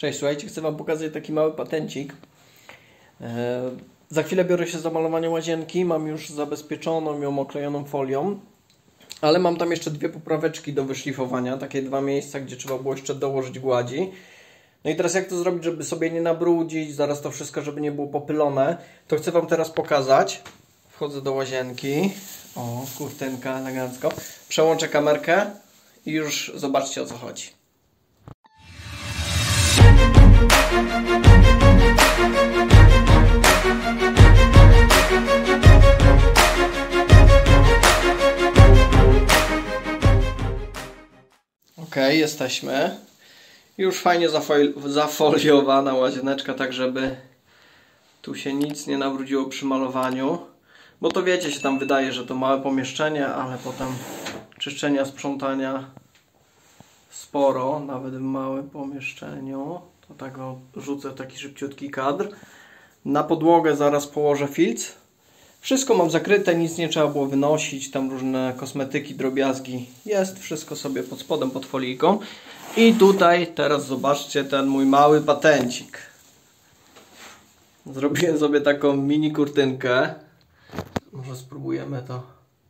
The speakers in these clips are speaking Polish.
Cześć, słuchajcie, chcę Wam pokazać taki mały patencik. Za chwilę biorę się za malowanie łazienki, mam już zabezpieczoną ją oklejoną folią, ale mam tam jeszcze dwie popraweczki do wyszlifowania, takie dwa miejsca, gdzie trzeba było jeszcze dołożyć gładzi. No i teraz jak to zrobić, żeby sobie nie nabrudzić, zaraz to wszystko, żeby nie było popylone, to chcę Wam teraz pokazać. Wchodzę do łazienki, o, kurtynka elegancko, przełączę kamerkę i już zobaczcie, o co chodzi. Ok, jesteśmy. Już fajnie zafoliowana łazieneczka, tak żeby tu się nic nie nabrudziło przy malowaniu. Bo to wiecie, się tam wydaje, że to małe pomieszczenie, ale potem czyszczenia, sprzątania sporo, nawet w małym pomieszczeniu. To tak rzucę taki szybciutki kadr. Na podłogę zaraz położę filc. Wszystko mam zakryte, nic nie trzeba było wynosić, tam różne kosmetyki, drobiazgi. Jest wszystko sobie pod spodem, pod folijką. I tutaj teraz zobaczcie ten mój mały patencik. Zrobiłem sobie taką mini kurtynkę. Może spróbujemy to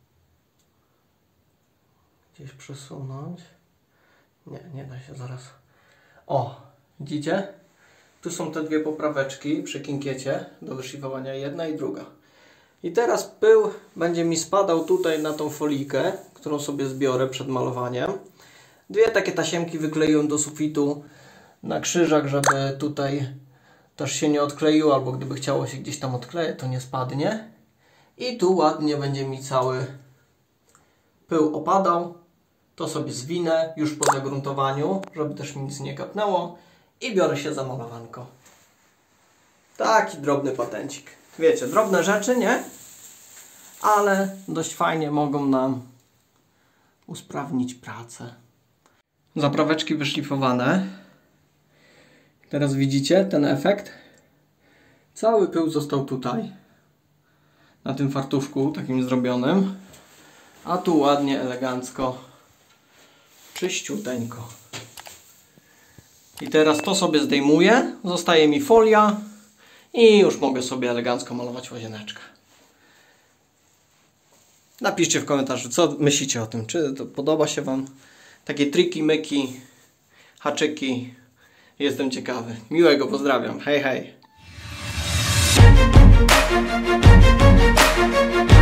gdzieś przesunąć. Nie da się zaraz. O, widzicie? Tu są te dwie popraweczki przy kinkiecie do wyszlifowania, jedna i druga. I teraz pył będzie mi spadał tutaj na tą folijkę, którą sobie zbiorę przed malowaniem. Dwie takie tasiemki wykleiłem do sufitu na krzyżach, żeby tutaj też się nie odkleiło, albo gdyby chciało się gdzieś tam odkleić, to nie spadnie. I tu ładnie będzie mi cały pył opadał. To sobie zwinę już po zagruntowaniu, żeby też mi nic nie kapnęło. I biorę się za malowanko. Taki drobny patencik. Wiecie, drobne rzeczy, nie? Ale dość fajnie mogą nam usprawnić pracę. Zapraweczki wyszlifowane. Teraz widzicie ten efekt? Cały pył został tutaj. Na tym fartuszku takim zrobionym. A tu ładnie, elegancko, czyściuteńko. I teraz to sobie zdejmuję. Zostaje mi folia. I już mogę sobie elegancko malować łazieneczkę. Napiszcie w komentarzu, co myślicie o tym. Czy to podoba się Wam? Takie triki, myki, haczyki. Jestem ciekawy. Miłego, pozdrawiam. Hej, hej.